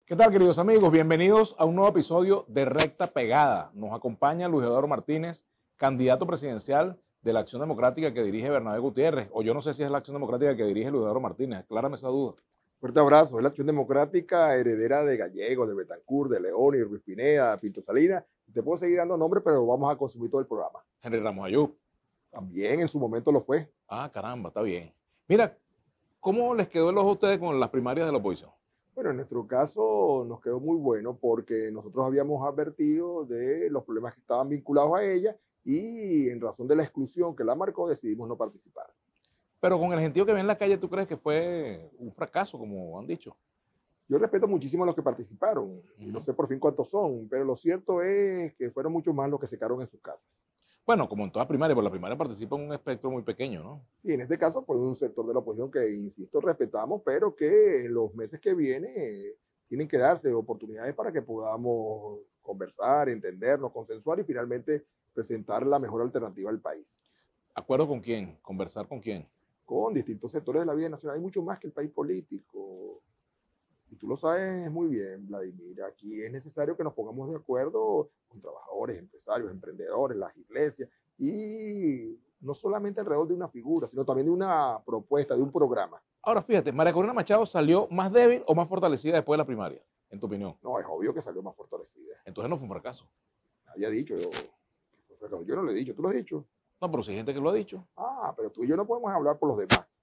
¿Qué tal, queridos amigos? Bienvenidos a un nuevo episodio de Recta Pegada. Nos acompaña Luis Eduardo Martínez, candidato presidencial de la Acción Democrática que dirige Bernabé Gutiérrez. O yo no sé si es la Acción Democrática que dirige Luis Eduardo Martínez. Aclárame esa duda. Fuerte abrazo. Es la Acción Democrática, heredera de Gallegos, de Betancourt, de León y Ruiz Pineda, Pinto Salinas. Te puedo seguir dando nombres, pero vamos a consumir todo el programa. Henry Ramos Ayub. También en su momento lo fue. Ah, caramba, está bien. Mira, ¿cómo les quedó el ojo a ustedes con las primarias de la oposición? Bueno, en nuestro caso nos quedó muy bueno porque nosotros habíamos advertido de los problemas que estaban vinculados a ella y en razón de la exclusión que la marcó decidimos no participar. Pero con el gentío que ve en la calle, ¿tú crees que fue un fracaso, como han dicho? Yo respeto muchísimo a los que participaron y no sé por fin cuántos son, pero lo cierto es que fueron muchos más los que se quedaron en sus casas. Bueno, como en todas primarias, porque la primaria participa en un espectro muy pequeño, ¿no? Sí, en este caso fue un sector de la oposición que, insisto, respetamos, pero que en los meses que vienen tienen que darse oportunidades para que podamos conversar, entendernos, consensuar y finalmente presentar la mejor alternativa al país. ¿Acuerdo con quién? ¿Conversar con quién? Con distintos sectores de la vida nacional. Hay mucho más que el país político. Y tú lo sabes muy bien, Vladimir. Aquí es necesario que nos pongamos de acuerdo con trabajadores, empresarios, emprendedores, las iglesias, y no solamente alrededor de una figura, sino también de una propuesta, de un programa. Ahora, fíjate, María Corina Machado salió más débil o más fortalecida después de la primaria, en tu opinión. No, es obvio que salió más fortalecida. Entonces no fue un fracaso. Había dicho, yo no lo he dicho, tú lo has dicho. No, pero sí hay gente que lo ha dicho. Ah, pero tú y yo no podemos hablar por los demás.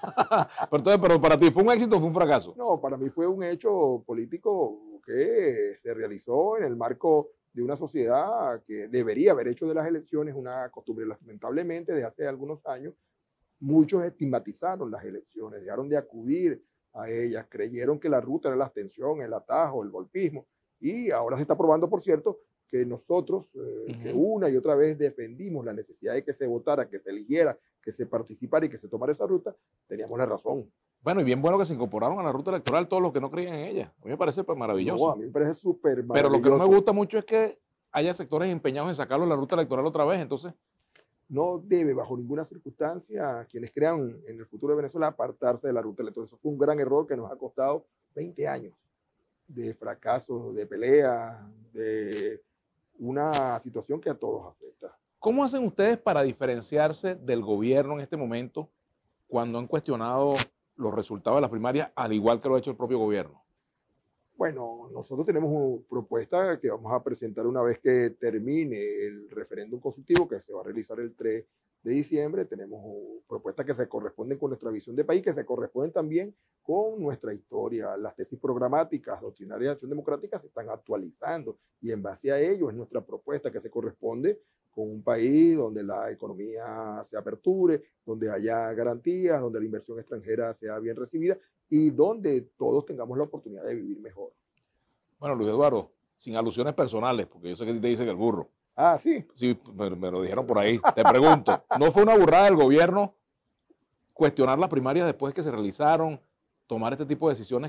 pero para ti, ¿fue un éxito o fue un fracaso? No, para mí fue un hecho político que se realizó en el marco de una sociedad que debería haber hecho de las elecciones una costumbre. Lamentablemente, desde hace algunos años, muchos estigmatizaron las elecciones, dejaron de acudir a ellas, creyeron que la ruta era la abstención, el atajo, el golpismo, y ahora se está probando, por cierto, que nosotros, que una y otra vez defendimos la necesidad de que se votara, que se eligiera, que se participara y que se tomara esa ruta, teníamos la razón. Bueno, y bien bueno que se incorporaron a la ruta electoral todos los que no creían en ella. A mí me parece maravilloso. No, a mí me parece súper maravilloso. Pero lo que no me gusta mucho es que haya sectores empeñados en sacarlo de la ruta electoral otra vez, entonces. No debe, bajo ninguna circunstancia, quienes crean en el futuro de Venezuela apartarse de la ruta electoral. Eso fue un gran error que nos ha costado 20 años de fracasos, de pelea, de una situación que a todos afecta. ¿Cómo hacen ustedes para diferenciarse del gobierno en este momento cuando han cuestionado los resultados de las primarias, al igual que lo ha hecho el propio gobierno? Bueno, nosotros tenemos una propuesta que vamos a presentar una vez que termine el referéndum consultivo que se va a realizar el 3 de diciembre. Tenemos propuestas que se corresponden con nuestra visión de país, que se corresponden también con nuestra historia. Las tesis programáticas, doctrinarias de acción democrática se están actualizando y en base a ello es nuestra propuesta que se corresponde con un país donde la economía se aperture, donde haya garantías, donde la inversión extranjera sea bien recibida y donde todos tengamos la oportunidad de vivir mejor. Bueno, Luis Eduardo, sin alusiones personales, porque yo sé que te dicen el burro. Ah, sí. Sí, me lo dijeron por ahí. Te pregunto, ¿no fue una burrada del gobierno cuestionar las primarias después que se realizaron, tomar este tipo de decisiones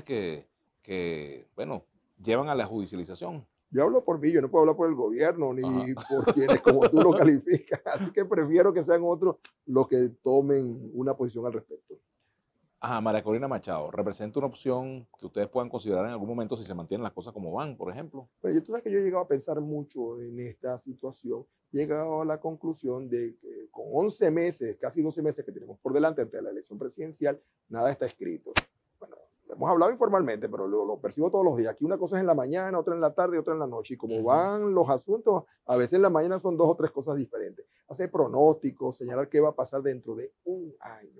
que bueno, llevan a la judicialización? Yo hablo por mí, yo no puedo hablar por el gobierno ni por quienes como tú lo calificas, así que prefiero que sean otros los que tomen una posición al respecto. Ajá, María Corina Machado, ¿representa una opción que ustedes puedan considerar en algún momento si se mantienen las cosas como van, por ejemplo? Pero tú sabes que yo he llegado a pensar mucho en esta situación, he llegado a la conclusión de que con 11 meses, casi 12 meses que tenemos por delante antes de la elección presidencial, nada está escrito. Bueno, hemos hablado informalmente, pero lo percibo todos los días. Aquí una cosa es en la mañana, otra en la tarde, otra en la noche. Y como van los asuntos, a veces en la mañana son 2 o 3 cosas diferentes. Hacer pronósticos, señalar qué va a pasar dentro de un año.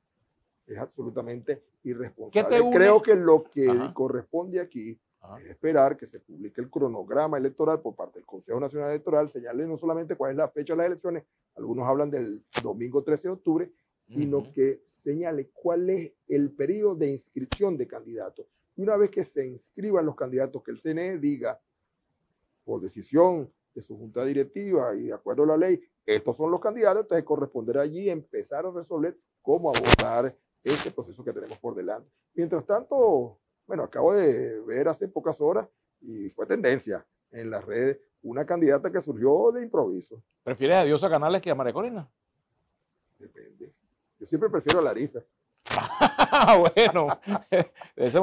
Es absolutamente irresponsable. Creo que lo que corresponde aquí es esperar que se publique el cronograma electoral por parte del Consejo Nacional Electoral, señale no solamente cuál es la fecha de las elecciones, algunos hablan del domingo 13 de octubre, sino que señale cuál es el periodo de inscripción de candidatos. Y una vez que se inscriban los candidatos, que el CNE diga, por decisión de su junta directiva y de acuerdo a la ley, estos son los candidatos, entonces corresponderá allí empezar a resolver cómo abordar este proceso que tenemos por delante. Mientras tanto, bueno, acabo de ver hace pocas horas y fue tendencia en las redes una candidata que surgió de improviso. ¿Prefieres a Diosa Canales que a María Corina? Depende. Yo siempre prefiero a Larisa. Bueno, esa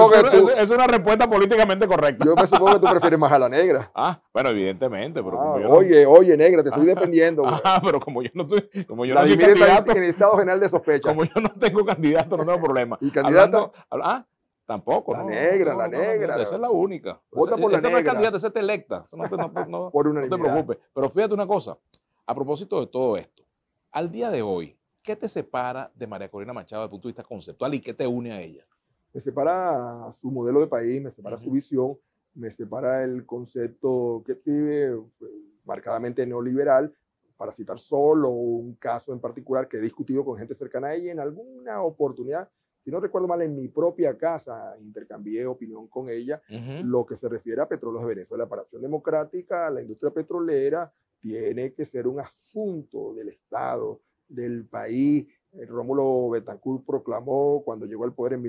es una respuesta políticamente correcta. Yo me supongo que tú prefieres más a la negra. Bueno, evidentemente, pero como yo oye, negra, te estoy defendiendo. Pero como yo no soy candidato. En estado general de sospecha. Como yo no tengo candidato, no tengo problema. ¿Y candidata? Tampoco. La negra. Esa es la única. Vota por la negra. Esa no es candidata, esa es electa. Eso no te preocupes. Pero fíjate una cosa. A propósito de todo esto, al día de hoy, ¿qué te separa de María Corina Machado desde el punto de vista conceptual y qué te une a ella? Me separa su modelo de país, me separa su visión, me separa el concepto que exhibe marcadamente neoliberal, para citar solo un caso en particular que he discutido con gente cercana a ella en alguna oportunidad. Si no recuerdo mal, en mi propia casa intercambié opinión con ella, lo que se refiere a Petróleos de Venezuela. Para Acción Democrática, la industria petrolera tiene que ser un asunto del Estado, del país. Rómulo Betancourt proclamó cuando llegó al poder en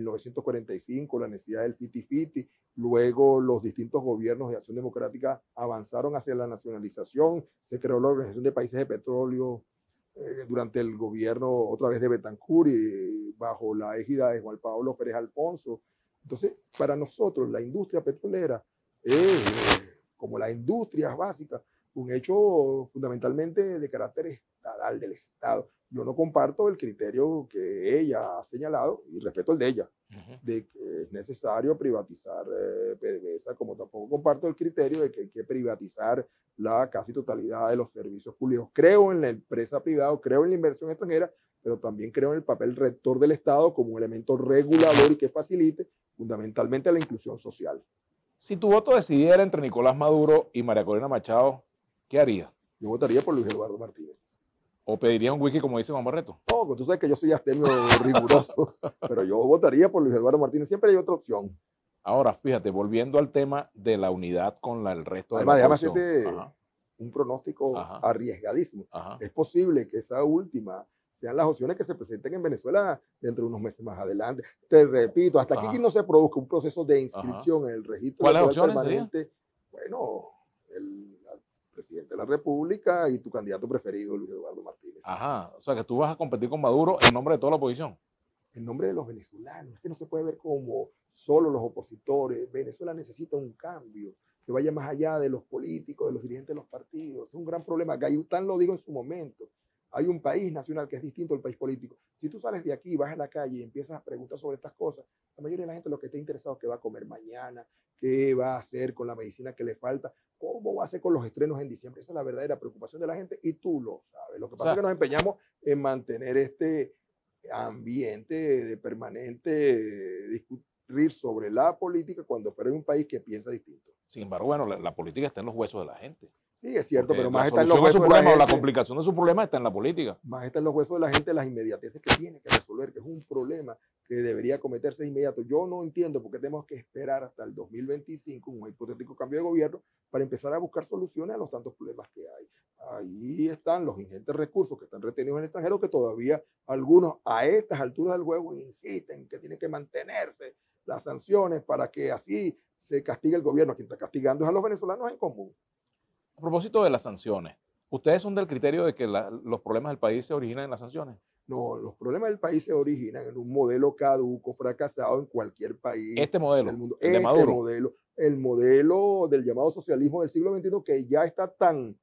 1945 la necesidad del fiti-fiti. Luego los distintos gobiernos de Acción Democrática avanzaron hacia la nacionalización. Se creó la Organización de Países de Petróleo durante el gobierno otra vez de Betancourt y bajo la égida de Juan Pablo Pérez Alfonso. Entonces, para nosotros la industria petrolera es, como las industrias básicas, un hecho fundamentalmente de carácter estatal, del Estado. Yo no comparto el criterio que ella ha señalado, y respeto el de ella, de que es necesario privatizar PDVSA, como tampoco comparto el criterio de que hay que privatizar la casi totalidad de los servicios públicos. Creo en la empresa privada, creo en la inversión extranjera, pero también creo en el papel rector del Estado como un elemento regulador y que facilite fundamentalmente la inclusión social. Si tu voto decidiera entre Nicolás Maduro y María Corina Machado, ¿qué harías? Yo votaría por Luis Eduardo Martínez. ¿O pediría un wiki como dice Juan Barreto? No, tú sabes que yo soy astemio riguroso, pero yo votaría por Luis Eduardo Martínez. Siempre hay otra opción. Ahora, fíjate, volviendo al tema de la unidad con el resto de la oposición. Además, déjame hacerte un pronóstico arriesgadísimo. Es posible que esa última sean las opciones que se presenten en Venezuela dentro de unos meses más adelante. Te repito, hasta aquí no se produzca un proceso de inscripción en el registro permanente. Bueno, el presidente de la República y tu candidato preferido, Luis Eduardo Martínez. O sea que tú vas a competir con Maduro en nombre de toda la oposición. En nombre de los venezolanos. Es que no se puede ver como solo los opositores. Venezuela necesita un cambio que vaya más allá de los políticos, de los dirigentes de los partidos. Es un gran problema. Gayután lo dijo en su momento. Hay un país nacional que es distinto al país político. Si tú sales de aquí, vas a la calle y empiezas a preguntar sobre estas cosas, la mayoría de la gente lo que está interesado es qué va a comer mañana, qué va a hacer con la medicina que le falta, cómo va a hacer con los estrenos en diciembre. Esa es la verdadera preocupación de la gente y tú lo sabes. Lo que pasa es que nos empeñamos en mantener este ambiente de permanente discutir sobre la política cuando fuera un país que piensa distinto. Sin embargo, bueno, la política está en los huesos de la gente. Sí, es cierto, pero más está en los huesos de la gente. La complicación de su problema está en la política. Más está en los huesos de la gente, las inmediateces que tiene que resolver, que es un problema que debería cometerse de inmediato. Yo no entiendo por qué tenemos que esperar hasta el 2025, un hipotético cambio de gobierno, para empezar a buscar soluciones a los tantos problemas que hay. Ahí están los ingentes recursos que están retenidos en el extranjero, que todavía algunos a estas alturas del juego insisten que tienen que mantenerse las sanciones para que así se castigue el gobierno. Quien está castigando es a los venezolanos en común. A propósito de las sanciones, ¿ustedes son del criterio de que los problemas del país se originan en las sanciones? No, los problemas del país se originan en un modelo caduco, fracasado en cualquier país. Este modelo, del mundo. El de Maduro. El modelo del llamado socialismo del siglo XXI, que ya está tan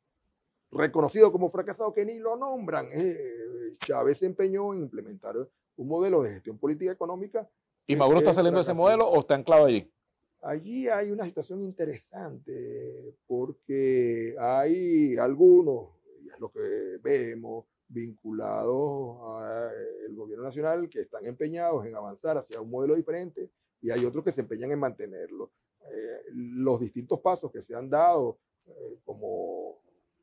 reconocido como fracasado que ni lo nombran. Chávez se empeñó en implementar un modelo de gestión política económica. ¿Y Maduro está saliendo de ese modelo o está anclado allí? Allí hay una situación interesante porque hay algunos, y es lo que vemos, vinculados al gobierno nacional que están empeñados en avanzar hacia un modelo diferente y hay otros que se empeñan en mantenerlo. Los distintos pasos que se han dado, como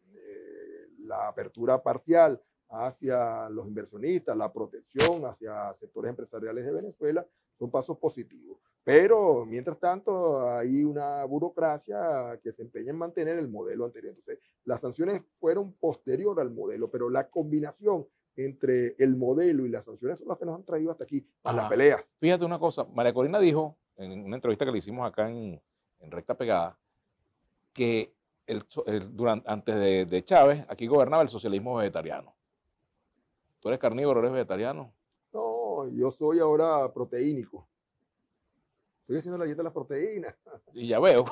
la apertura parcial hacia los inversionistas, la protección hacia sectores empresariales de Venezuela, son pasos positivos. Pero, mientras tanto, hay una burocracia que se empeña en mantener el modelo anterior. Entonces, las sanciones fueron posterior al modelo, pero la combinación entre el modelo y las sanciones son las que nos han traído hasta aquí, a las peleas. Fíjate una cosa, María Corina dijo, en una entrevista que le hicimos acá en Recta Pegada, que antes de Chávez, aquí gobernaba el socialismo vegetariano. ¿Tú eres carnívoro, eres vegetariano? No, No, yo soy ahora proteínico. Estoy haciendo la dieta de las proteínas. Y ya veo.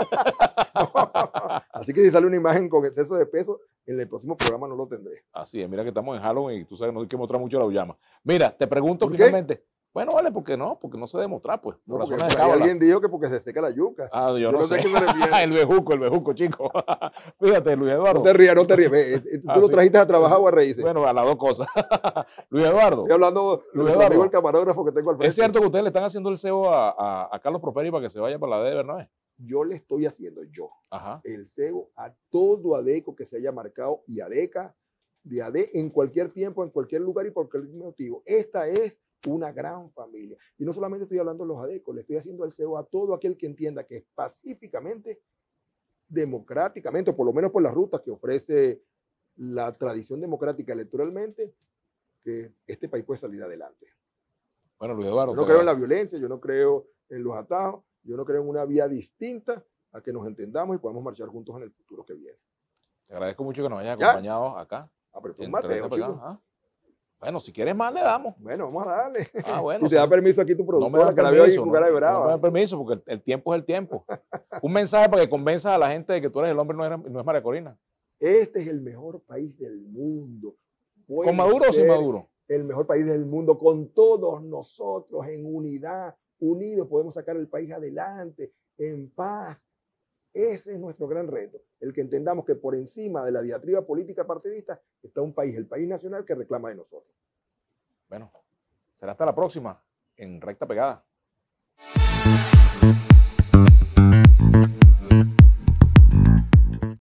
Así que si sale una imagen con exceso de peso, en el próximo programa no lo tendré. Así es, mira que estamos en Halloween y tú sabes, no hay que mostrar mucho la llama. Mira, te pregunto ¿Por qué? finalmente. Bueno, vale, ¿por qué no? Porque no se demostrar, pues. No, Por porque razones de por ahí cábala. alguien dijo que porque se seca la yuca. Ah, yo Yo no no sé sé. a qué se refiere. El bejuco, chico. Fíjate, Luis Eduardo. No te rías, no te rías. Ve, ¿tú Ah, lo sí. trajiste a trabajar o a reírse? Bueno, a las dos cosas. Luis Eduardo, Estoy hablando de Luis nuestro Eduardo. amigo el camarógrafo que tengo al frente. ¿es cierto que ustedes le están haciendo el CEO a Carlos Prosperi para que se vaya para la D de Bernabé? Yo le estoy haciendo Ajá. el cebo a todo adeco que se haya marcado y adeca de AD en cualquier tiempo, en cualquier lugar y por cualquier motivo. Esta es una gran familia. Y no solamente estoy hablando de los adecos, le estoy haciendo el cebo a todo aquel que entienda que pacíficamente, democráticamente, o por lo menos por las rutas que ofrece la tradición democrática electoralmente, que este país puede salir adelante. Bueno, Luis Eduardo. Yo no creo en la violencia, yo no creo en los atajos, yo no creo en una vía distinta a que nos entendamos y podamos marchar juntos en el futuro que viene. Te agradezco mucho que nos hayas ¿Ya? acompañado acá. Ah, pero esto es un en mateo, Recta Pegada. chicos. Ah. Bueno, si quieres más, le damos. Bueno, vamos a darle. Ah, bueno. Si te da permiso aquí tu No me productora, dan que la veo ahí permiso, con cara de no brava. me dan permiso porque el tiempo es el tiempo. Un mensaje para que convenzas a la gente de que tú eres el hombre, no es María Corina. Este es el mejor país del mundo. Puede ¿Con Maduro o sin ser Maduro? el mejor país del mundo, con todos nosotros en unidad, unidos podemos sacar el país adelante, en paz. Ese es nuestro gran reto, el que entendamos que por encima de la diatriba política partidista está un país, el país nacional, que reclama de nosotros. Bueno, será hasta la próxima en Recta Pegada.